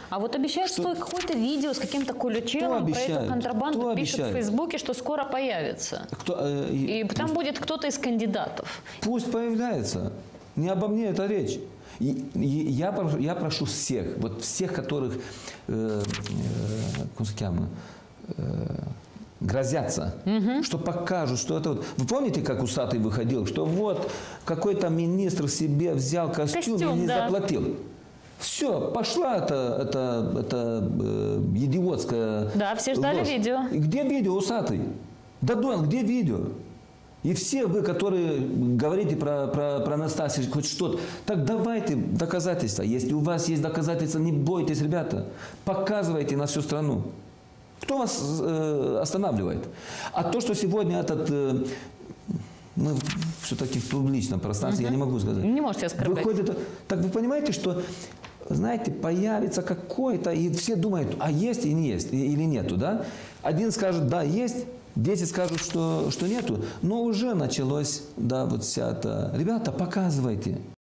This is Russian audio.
А вот обещают, что какое-то видео с каким-то Куличевым про эту контрабанду пишет в Фейсбуке, что скоро появится. И там будет кто-то из кандидатов. Пусть появляется. Не обо мне это речь. Я прошу всех, вот всех, которых грозятся, что покажут, что это вот. Вы помните, как Усатый выходил, что вот какой-то министр себе взял костюм и не заплатил. Все, пошла эта идиотская Да, все ждали ложь. видео. Где видео, Усатый? Дадон, где видео? И все вы, которые говорите про Настасью, хоть что-то, так давайте доказательства. Если у вас есть доказательства, не бойтесь, ребята. Показывайте на всю страну. Кто вас останавливает? А то, что сегодня мы все-таки в публичном пространстве, я не могу сказать. Не можете оскорблять. Выходит, так вы понимаете, что, знаете, появится какой-то, и все думают, а есть и не есть, или нету, да? Один скажет, да, есть, 10 скажут, что нету, но уже началось, да, вот вся эта... Ребята, показывайте.